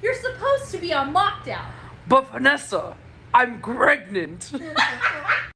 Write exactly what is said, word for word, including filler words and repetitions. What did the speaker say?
You're supposed to be on lockdown. But Vanessa, I'm pregnant.